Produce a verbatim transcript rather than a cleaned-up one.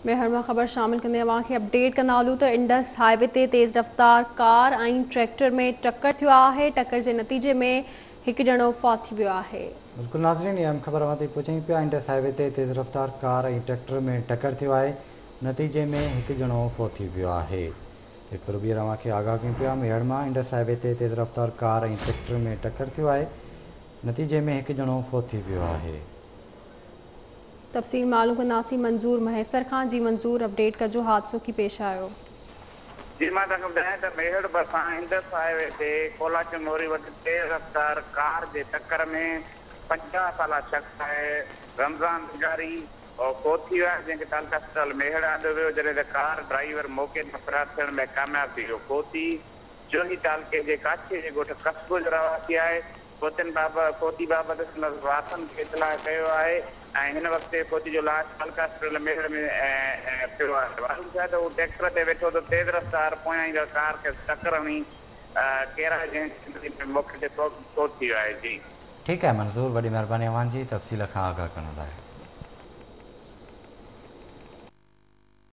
मेहर में ख़बर शामिल कंदे अवांखे अपडेट कंदा हलूं त इंडस हाईवे ते तेज़ रफ़्तार कार ऐं ट्रैक्टर में टक्कर थियो आहे। टक्कर जे नतीजे में हिकु ॼणो फौत थी वियो आहे। बिल्कुल नाज़रीन, ये अहम ख़बर अवां ताईं पहुचाई पिया। इंडस हाईवे ते तेज़ रफ़्तार कार ऐं ट्रैक्टर में टक्कर थियो आहे। नतीजे में हिकु ॼणो फौत थी वियो आहे। हिकु बार ॿीहर अवांखे आगाह कयूं पिया। मेहर मां इंडस हाईवे ते तेज़ रफ़्तार कार ऐं ट्रैक्टर में टक्कर थियो आहे। नतीजे में हिकु ॼणो फौत थी वियो आहे। तफ़सील मालूम कंदासीं मंज़ूर महेसर खां। जी मंज़ूर, अपडेट कजो, हादसो की पेश आयो। जी मां तव्हांखे ॿुधायां त मेहड़ भरिसां इंडस हाईवे ते कोलाचन मोरी वटि तेज़ रफ़्तार कार जे टक्कर में पंजाह साला शख़्स आहे रमज़ान तिजारी और फौत थी वियो आहे, जंहिंखे तालका अस्पताल मेहड़ आंदो वियो, जॾहिं त कार ड्राइवर मौक़े ते फरार थियण में कामयाब थी वियो। फौती जोही तालके जे काछे जे ॻोठ कस्बो जो रवासी आहे। फौतियुनि बाबति फौती बाबति संदसि वारसनि खे इतलाह कयो आहे ऐं हिन वक़्तु फौती जो लाश तालका अस्पताल मेहड़ में पियो आहे। मालूम थिया त उहो ट्रैक्टर ते वेठो त तेज़ रफ़्तार पोयां ईंदड़ कार खे टक्कर हणी केरा जंहिं मौक़े ते फौत थी वियो आहे। जी ठीकु आहे मंज़ूर, वॾी महिरबानी अवां जी तफ़सील खां आगाह करण लाइ।